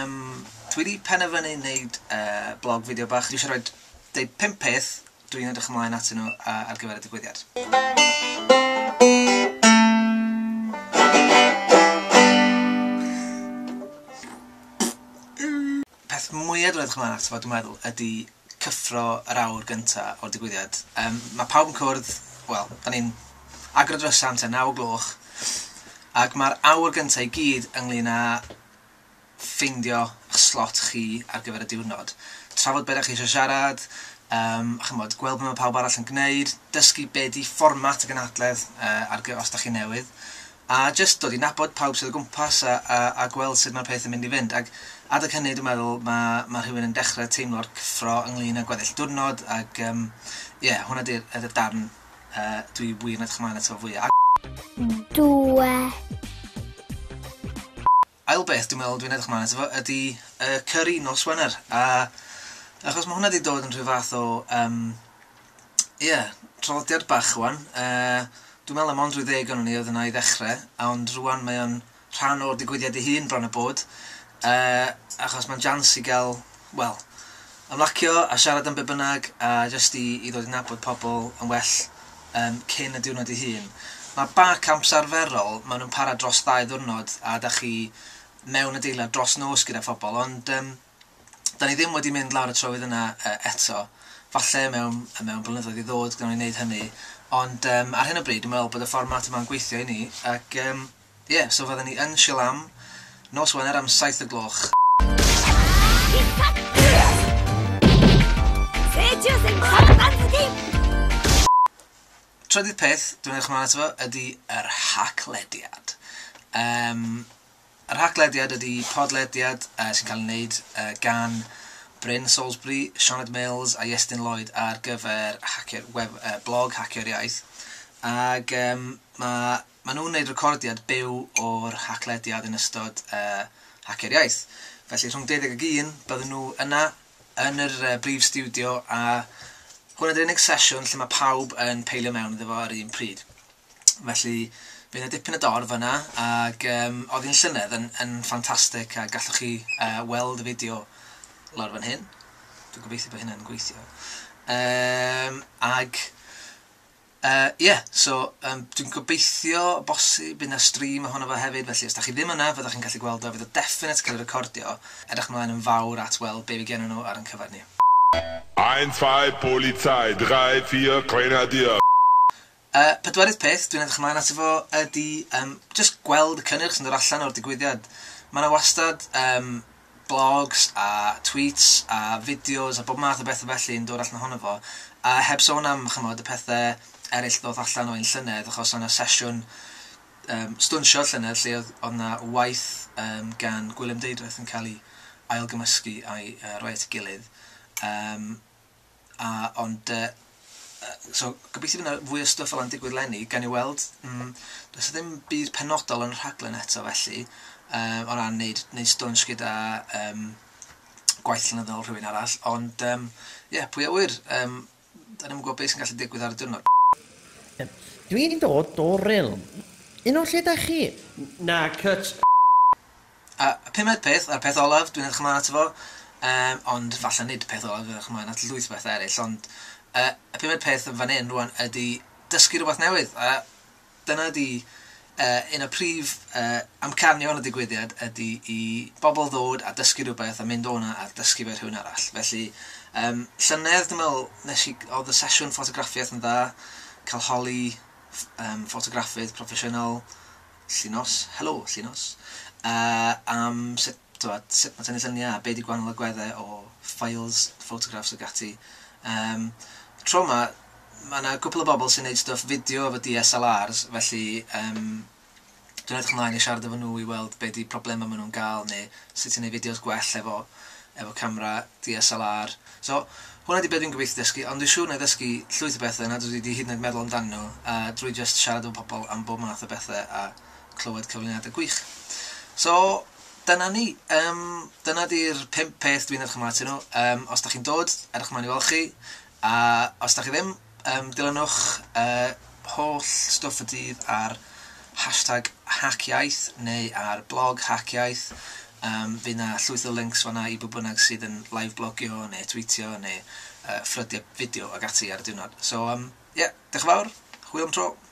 Dwi wedi penderfynu wneud blog fideo bach. Dwi eisiau rhoi 5 peth dwi'n edrych ymlaen atyn nhw ar gyfer y digwyddiad. Peth mwyaf dwi'n edrych ymlaen atyn nhw, dwi'n meddwl, ydy cyffro yr awr gyntaf o'r digwyddiad. Mae pawb yn cwrdd, wel, da ni'n agor y drysa am 9 gloch, ac mae'r awr gyntaf i gyd ynglyn â ffeindio eich slot chi ar gyfer y diwrnod. Trafod beth chi eisiau siarad, gweld beth mae pawb arall yn gwneud, dysgu be di fformat y gynadledd os da chi newydd, a jyst dod i nabod pawb sydd o gwmpas a gweld sut mae'r peth yn mynd i fynd. Ac adeg hynny, dwi'n meddwl, mae rhywun yn dechrau teimlo'r cyffro ynglyn â gweddill diwrnod, ac hwnna di'r darn dwi wir yn edrych ymlaen eto fwyaf. Ail beth dwi'n meddwl dwi'n edrych ymlaen eto fo ydy curry nos Wener. Achos mae hwnna wedi dod yn rhyw fath o traddodiad bach rwan. Dwi'n meddwl am ond 10 o'n ni oedd yna i ddechrau, ond rwan mae o'n rhan o'r digwyddiad ei hun bron y bod. Achos mae'n jans i gael, wel, ymlacio a siarad am be bynnag a jyst i ddod i nabod pobl yn well cyn y diwrnod ei hun. Mae bac amserferol, maen nhw'n para dros 2 ddiwrnod a da chi mewn adeilad dros nos gyda phobl, ond da ni ddim wedi mynd lawr y trywydd yna eto. Falle mewn blynyddoedd i ddod gyda ni wneud hynny, ond ar hyn o bryd dwi'n meddwl bod y fformat yma'n gweithio i ni, ac so fydden ni yn Silam, nos Wener am 7 gloch. Trydydd peth dwi'n edrych ymlaen ato fo ydy yr haclediad. Yr haclediad ydy podlediad sy'n cael ei wneud gan Bryn, Sioned Mills a Iestyn Lloyd ar gyfer blog Hacio'r Iaith. Ac maen nhw'n gwneud recordiad byw o'r haclediad yn ystod Hacio'r Iaith. Felly rhwng 10 ag 1 bydden nhw yna yn yr brif studio a hwn ydy'r unig sesiwn lle mae pawb yn peilio mewn iddo fo ar un pryd. Felly, fe yna dipyn y dorf yna, ac oedd hi'n llynedd yn ffantastig, a gallwch chi weld y fideo lawr fan hyn. Dwi'n gobeithio bod hynna'n gweithio. Dwi'n gobeithio bosib bydd yna stream ohono fo hefyd, felly os da chi ddim yna, fyddwch chi'n gallu gweld o, fydd o definite cael ei recordio, edrych ymlaen yn fawr at weld be fi gennym nhw ar yn cyfer ni. 1, 2, Polizei, 3, 4, Grenadier. Pedwerydd peth dwi'n edrych ymlaen ato fo ydy just gweld y cynnyrch sy'n dod allan o'r digwyddiad. Mae yna wastad blogs a tweets a fideos a bob math o bethau felly yn dod allan ohono fo. A heb sôn am y pethau eraill ddodd allan o'n llynedd, achos o'na sesiwn stwnsio llynedd lle oedd yna waith gan gylfymdeidrwydd yn cael ei ailgymysgu a'i rhoi at ei gilydd. So gobeithio fydd yna fwy o stwff o'n digwydd lenni gan i weld. Does ddim byd penodol yn y rhaglen eto felly o ran wneud stwns gyda gwaith llenyddol rhywun arall, ond pwy a wyr, da ni'n gwybod beth sy'n gallu digwydd ar y diwrnod. Dwi'n dod o Rylm. Un o lle da chi? Na, cut. Y 5th peth, a'r peth olaf, dwi'n edrych ymlaen ato fo, ond falle nid peth olaf, dwi'n edrych ymlaen at llwyth beth eraill, ond y 5th peth yn fan hyn rwan ydy dysgu rhywbeth newydd. Dyna ydy un o prif amcanion y digwyddiad ydy i bobl ddod a dysgu rhywbeth a mynd o'na a dysgu fe rhywun arall. Felly, llynedd, dwi'n meddwl, oedd y sesiwn ffotograffiaeth yn dda, cael holi ffotograffydd proffesiynol Helo, Llunos, am sut mae tynnu lluniau a be di gwahanol agweddau o files, photographs ag ati. Tro yma, mae yna gwbl o bobl sy'n gwneud stwff fideo efo DSLRs, felly dwi'n edrych ymlaen i siarad efo nhw i weld be di problemau maen nhw'n gael, neu sut i'n gwneud fideos gwell efo camera DSLR. So, hwnna di beth dwi'n gobeithio dysgu, ond dwi'n siŵr na i ddysgu llwyth o bethau na dwi wedi hyd yn oed meddwl amdano nhw, a drwy just siarad efo pobl am bob math o bethau a clywed cyflwyniadau gwych. So, dyna ni. Dyna di'r 5 peth dwi'n edrych ymlaen atyn nhw. Os da chi'n dod, edrych ymlaen i weld chi, a os da chi ddim, dilynwch holl stwff y dydd ar #Haciaith neu ar blog Haciaith. Fydd na llwyth o links fanna i bynnag sydd yn live blogio neu tweetio neu ffrydiau fideo ag ati ar y diwrnod. So, diolch yn fawr, hwyl am tro.